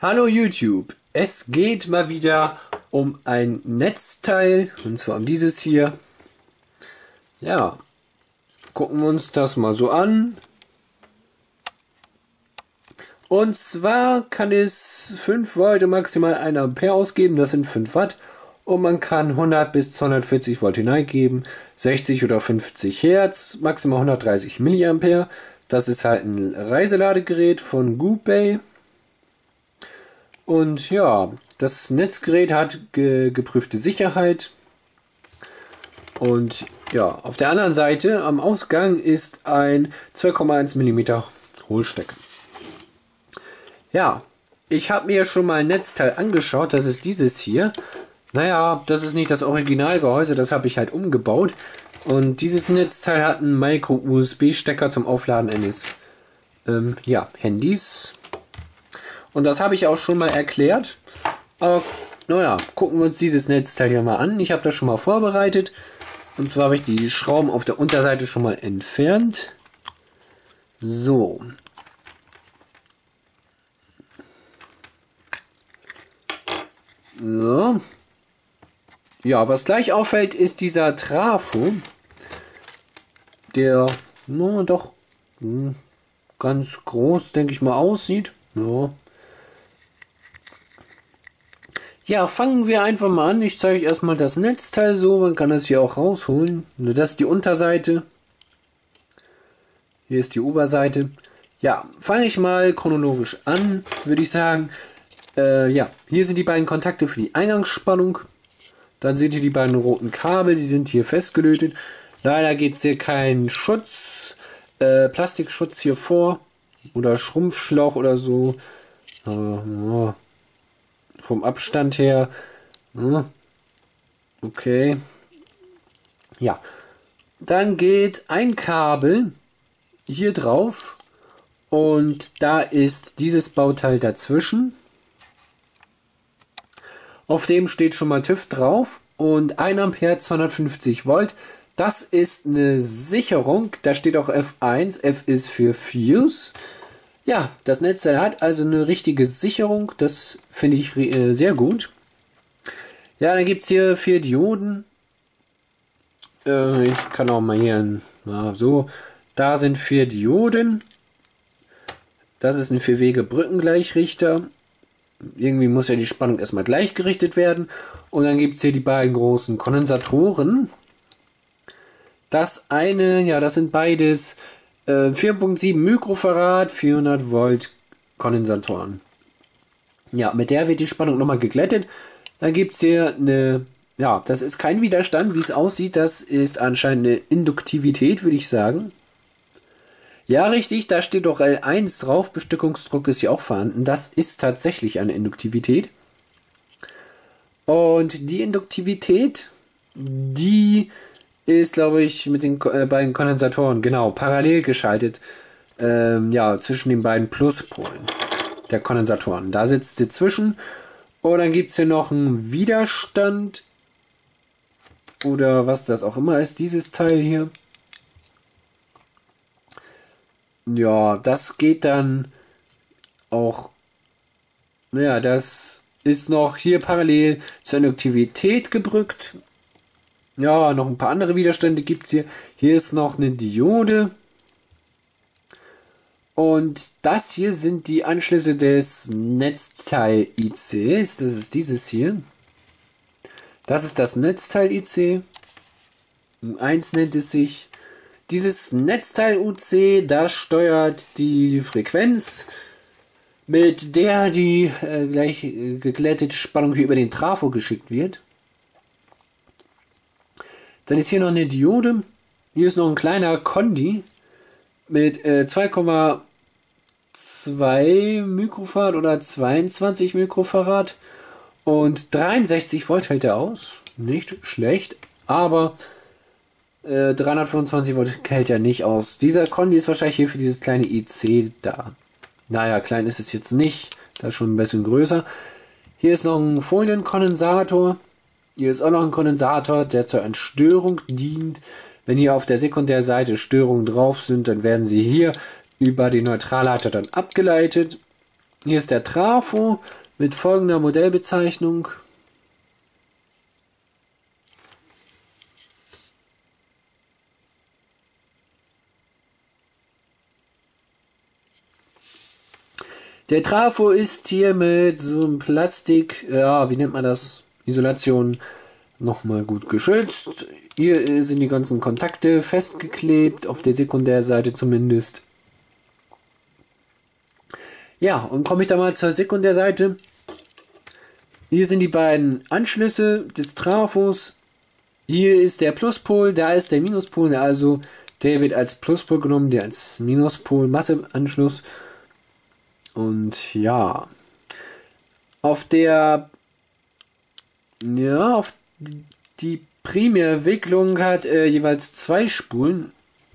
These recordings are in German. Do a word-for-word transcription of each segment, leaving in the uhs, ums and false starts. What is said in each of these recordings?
Hallo YouTube, es geht mal wieder um ein Netzteil, und zwar um dieses hier. Ja, gucken wir uns das mal so an. Und zwar kann es fünf Volt und maximal ein Ampere ausgeben, das sind fünf Watt. Und man kann hundert bis zweihundertvierzig Volt hineingeben, sechzig oder fünfzig Hertz, maximal hundertdreißig Milliampere. Das ist halt ein Reiseladegerät von Goopay. Und ja, das Netzgerät hat ge geprüfte Sicherheit. Und ja, auf der anderen Seite am Ausgang ist ein zwei Komma eins Millimeter Hohlstecker. Ja, ich habe mir schon mal ein Netzteil angeschaut, das ist dieses hier. Naja, das ist nicht das Originalgehäuse, das habe ich halt umgebaut. Und dieses Netzteil hat einen Micro-U S B-Stecker zum Aufladen eines ähm, ja, Handys. Und das habe ich auch schon mal erklärt. Aber naja, gucken wir uns dieses Netzteil hier mal an. Ich habe das schon mal vorbereitet. Und zwar habe ich die Schrauben auf der Unterseite schon mal entfernt. So. So. Ja, was gleich auffällt, ist dieser Trafo. Der no, doch mh, ganz groß, denke ich mal, aussieht. Ja. Ja, fangen wir einfach mal an. Ich zeige euch erstmal das Netzteil so. Man kann das hier auch rausholen. Das ist die Unterseite. Hier ist die Oberseite. Ja, fange ich mal chronologisch an, würde ich sagen. Äh, ja, hier sind die beiden Kontakte für die Eingangsspannung. Dann seht ihr die beiden roten Kabel, die sind hier festgelötet. Leider gibt es hier keinen Schutz, äh, Plastikschutz hier vor. Oder Schrumpfschlauch oder so. Äh, ja. Vom Abstand her. Okay. Ja. Dann geht ein Kabel hier drauf. Und da ist dieses Bauteil dazwischen. Auf dem steht schon mal TÜV drauf. Und ein Ampere, zweihundertfünfzig Volt. Das ist eine Sicherung. Da steht auch F eins. F ist für Fuse. Ja, das Netzteil hat also eine richtige Sicherung, das finde ich äh, sehr gut. Ja, dann gibt es hier vier Dioden. Äh, ich kann auch mal hier, na, so, da sind vier Dioden. Das ist ein Vier-Wege-Brückengleichrichter. Irgendwie muss ja die Spannung erstmal gleichgerichtet werden. Und dann gibt es hier die beiden großen Kondensatoren. Das eine, ja, das sind beides vier Komma sieben Mikrofarad, vierhundert Volt Kondensatoren. Ja, mit der wird die Spannung nochmal geglättet. Dann gibt es hier eine, ja, das ist kein Widerstand, wie es aussieht. Das ist anscheinend eine Induktivität, würde ich sagen. Ja, richtig, da steht doch L eins drauf. Bestückungsdruck ist hier auch vorhanden. Das ist tatsächlich eine Induktivität. Und die Induktivität, die ist, glaube ich, mit den äh, beiden Kondensatoren, genau, parallel geschaltet, ähm, ja, zwischen den beiden Pluspolen der Kondensatoren. Da sitzt sie zwischen. Und dann gibt es hier noch einen Widerstand, oder was das auch immer ist, dieses Teil hier. Ja, das geht dann auch, naja, das ist noch hier parallel zur Induktivität gebrückt. Ja, noch ein paar andere Widerstände gibt es hier. Hier ist noch eine Diode. Und das hier sind die Anschlüsse des Netzteil-I Cs. Das ist dieses hier. Das ist das Netzteil-I C. U eins nennt es sich. Dieses Netzteil-U C, das steuert die Frequenz, mit der die äh, gleich äh, geglättete Spannung hier über den Trafo geschickt wird. Dann ist hier noch eine Diode. Hier ist noch ein kleiner Kondi mit äh, zwei Komma zwei Mikrofarad oder zweiundzwanzig Mikrofarad. Und dreiundsechzig Volt hält er aus. Nicht schlecht, aber äh, dreihundertfünfundzwanzig Volt hält er nicht aus. Dieser Kondi ist wahrscheinlich hier für dieses kleine I C da. Naja, klein ist es jetzt nicht. Das ist schon ein bisschen größer. Hier ist noch ein Folienkondensator. Hier ist auch noch ein Kondensator, der zur Entstörung dient. Wenn hier auf der Sekundärseite Störungen drauf sind, dann werden sie hier über den Neutralleiter dann abgeleitet. Hier ist der Trafo mit folgender Modellbezeichnung. Der Trafo ist hier mit so einem Plastik, ja, wie nennt man das? Isolation nochmal gut geschützt. Hier sind die ganzen Kontakte festgeklebt, auf der Sekundärseite zumindest. Ja, und komme ich da mal zur Sekundärseite. Hier sind die beiden Anschlüsse des Trafos. Hier ist der Pluspol, da ist der Minuspol, also der wird als Pluspol genommen, der als Minuspol Masseanschluss. Und ja, auf der, ja, auf die Primärwicklung hat äh, jeweils zwei Spulen.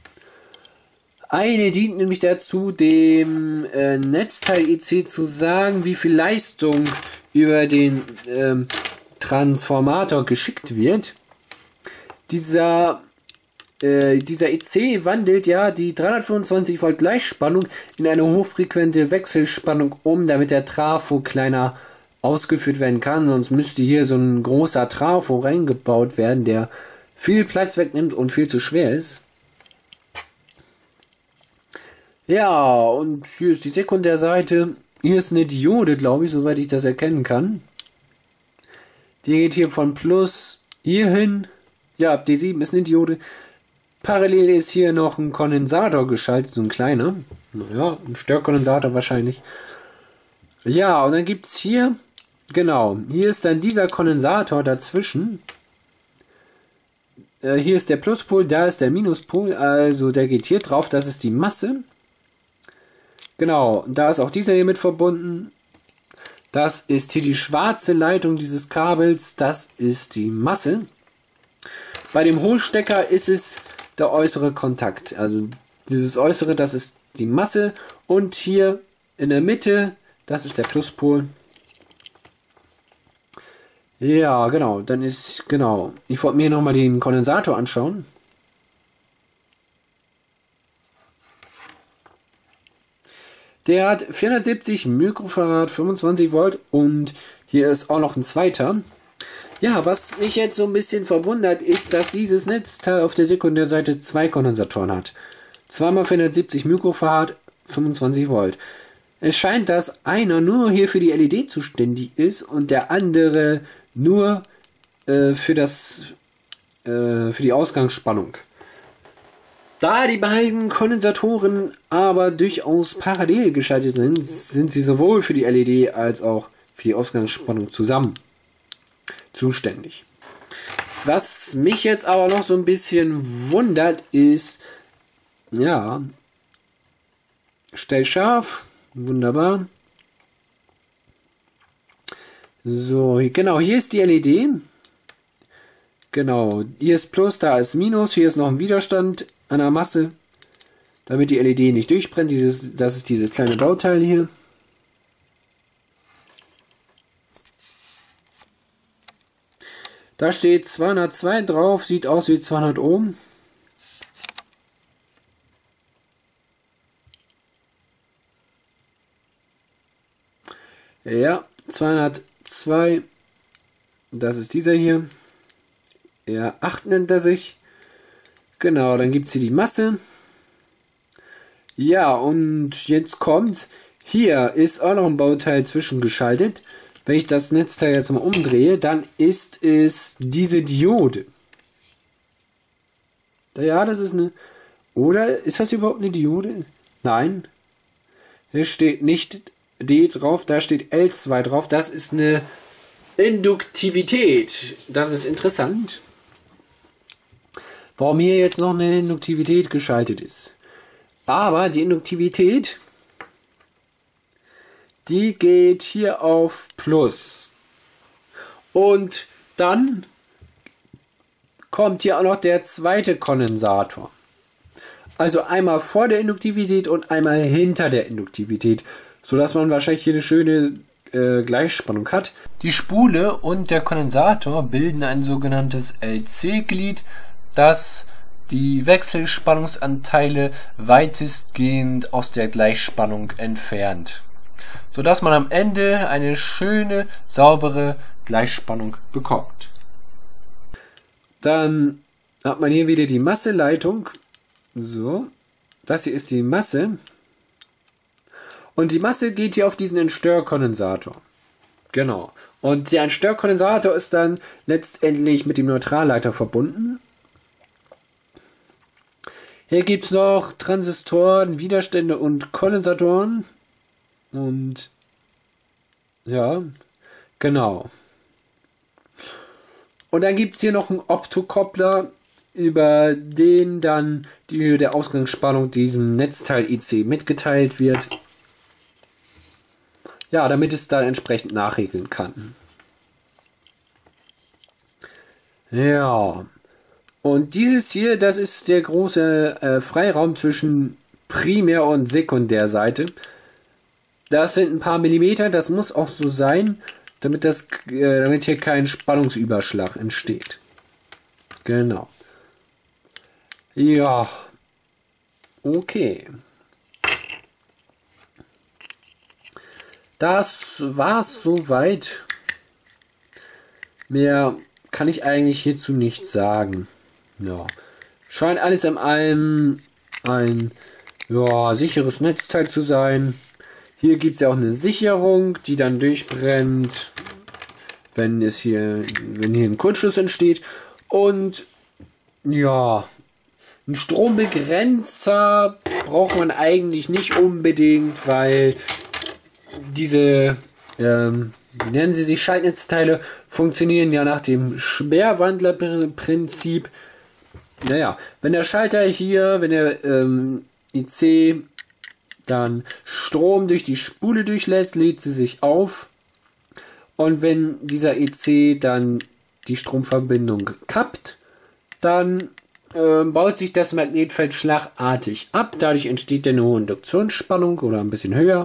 Eine dient nämlich dazu, dem äh, Netzteil I C zu sagen, wie viel Leistung über den ähm, Transformator geschickt wird. Dieser Äh, dieser I C wandelt ja die dreihundertfünfundzwanzig Volt Gleichspannung in eine hochfrequente Wechselspannung um, damit der Trafo kleiner ausgeführt werden kann. Sonst müsste hier so ein großer Trafo reingebaut werden, der viel Platz wegnimmt und viel zu schwer ist. Ja, und hier ist die Sekundärseite. Hier ist eine Diode, glaube ich, soweit ich das erkennen kann. Die geht hier von Plus hier hin. Ja, D sieben ist eine Diode. Parallel ist hier noch ein Kondensator geschaltet, so ein kleiner. Naja, ein Störkondensator wahrscheinlich. Ja, und dann gibt es hier, genau, hier ist dann dieser Kondensator dazwischen. Äh, hier ist der Pluspol, da ist der Minuspol, also der geht hier drauf, das ist die Masse. Genau, da ist auch dieser hier mit verbunden. Das ist hier die schwarze Leitung dieses Kabels, das ist die Masse. Bei dem Hohlstecker ist es der äußere Kontakt. Also dieses äußere, das ist die Masse. Und hier in der Mitte, das ist der Pluspol. Ja, genau. Dann ist, genau. Ich wollte mir nochmal den Kondensator anschauen. Der hat vierhundertsiebzig Mikrofarad, fünfundzwanzig Volt und hier ist auch noch ein zweiter. Ja, was mich jetzt so ein bisschen verwundert, ist, dass dieses Netzteil auf der Sekundärseite zwei Kondensatoren hat. Zweimal vierhundertsiebzig Mikrofarad, fünfundzwanzig Volt. Es scheint, dass einer nur hier für die L E D zuständig ist und der andere nur äh, für das äh, für die Ausgangsspannung. Da die beiden Kondensatoren aber durchaus parallel geschaltet sind, sind sie sowohl für die L E D als auch für die Ausgangsspannung zusammen zuständig. Was mich jetzt aber noch so ein bisschen wundert ist, ja, stell scharf, wunderbar. So, genau, hier ist die L E D. Genau, hier ist Plus, da ist Minus, hier ist noch ein Widerstand an der Masse, damit die L E D nicht durchbrennt. Dieses, das ist dieses kleine Bauteil hier. Da steht zweihundertzwei drauf, sieht aus wie zweihundert Ohm. Ja, zweihundertzwei, das ist dieser hier. R acht nennt er sich. Genau, dann gibt es hier die Masse. Ja, und jetzt kommt, hier ist auch noch ein Bauteil zwischengeschaltet. Wenn ich das Netzteil jetzt mal umdrehe, dann ist es diese Diode. Ja, das ist eine... Oder ist das überhaupt eine Diode? Nein. Hier steht nicht D drauf, da steht L zwei drauf. Das ist eine Induktivität. Das ist interessant. Warum hier jetzt noch eine Induktivität geschaltet ist. Aber die Induktivität... die geht hier auf Plus. Und dann kommt hier auch noch der zweite Kondensator. Also einmal vor der Induktivität und einmal hinter der Induktivität, sodass man wahrscheinlich hier eine schöne äh, Gleichspannung hat. Die Spule und der Kondensator bilden ein sogenanntes L C-Glied, das die Wechselspannungsanteile weitestgehend aus der Gleichspannung entfernt. sodass man am Ende eine schöne, saubere Gleichspannung bekommt. Dann hat man hier wieder die Masseleitung. So, das hier ist die Masse. Und die Masse geht hier auf diesen Entstörkondensator. Genau. Und der Entstörkondensator ist dann letztendlich mit dem Neutralleiter verbunden. Hier gibt es noch Transistoren, Widerstände und Kondensatoren. Und ja, genau. Und dann gibt es hier noch einen Optokoppler, über den dann die Höhe der Ausgangsspannung diesem Netzteil I C mitgeteilt wird. Ja, damit es dann entsprechend nachregeln kann. Ja. Und dieses hier, das ist der große äh, Freiraum zwischen Primär- und Sekundärseite. Das sind ein paar Millimeter, das muss auch so sein, damit, das, äh, damit hier kein Spannungsüberschlag entsteht. Genau. Ja. Okay. Das war's soweit. Mehr kann ich eigentlich hierzu nicht sagen. Ja. Scheint alles in allem ein ja, sicheres Netzteil zu sein. Hier gibt es ja auch eine Sicherung, die dann durchbrennt, wenn es hier, wenn hier ein Kurzschluss entsteht. Und ja, ein Strombegrenzer braucht man eigentlich nicht unbedingt, weil diese, ähm, wie nennen sie sich, Schaltnetzteile funktionieren ja nach dem Sperrwandlerprinzip. Naja, wenn der Schalter hier, wenn der ähm, I C dann Strom durch die Spule durchlässt, lädt sie sich auf. Und wenn dieser I C dann die Stromverbindung kappt, dann äh, baut sich das Magnetfeld schlagartig ab. Dadurch entsteht eine hohe Induktionsspannung oder ein bisschen höher.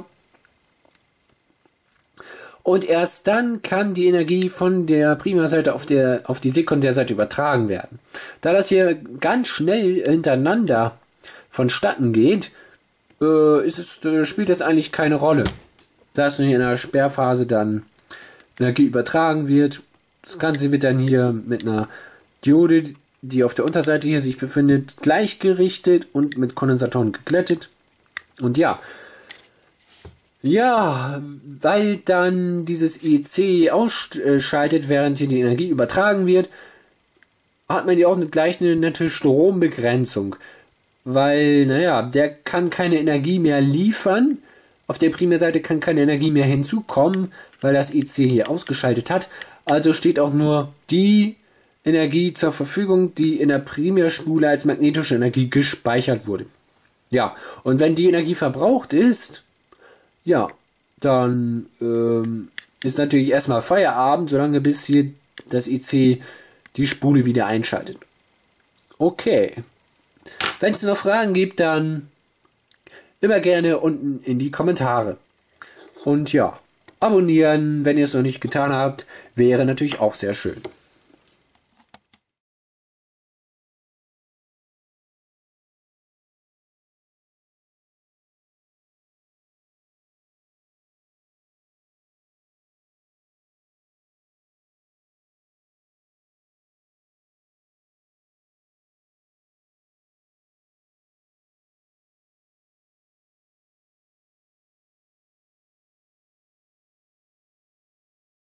Und erst dann kann die Energie von der Primärseite auf, der, auf die Sekundärseite übertragen werden. Da das hier ganz schnell hintereinander vonstatten geht, äh, ist es, äh, spielt das eigentlich keine Rolle. Da es in einer Sperrphase dann Energie übertragen wird. Das Ganze wird dann hier mit einer Diode, die auf der Unterseite hier sich befindet, gleichgerichtet und mit Kondensatoren geglättet. Und ja, Ja, weil dann dieses I C ausschaltet, während hier die Energie übertragen wird, hat man ja auch gleich eine nette Strombegrenzung. Weil, naja, der kann keine Energie mehr liefern. Auf der Primärseite kann keine Energie mehr hinzukommen, weil das I C hier ausgeschaltet hat. Also steht auch nur die Energie zur Verfügung, die in der Primärspule als magnetische Energie gespeichert wurde. Ja, und wenn die Energie verbraucht ist, ja, dann ähm, ist natürlich erstmal Feierabend, solange bis hier das I C die Spule wieder einschaltet. Okay. Wenn es noch Fragen gibt, dann immer gerne unten in die Kommentare. Und ja, abonnieren, wenn ihr es noch nicht getan habt, wäre natürlich auch sehr schön.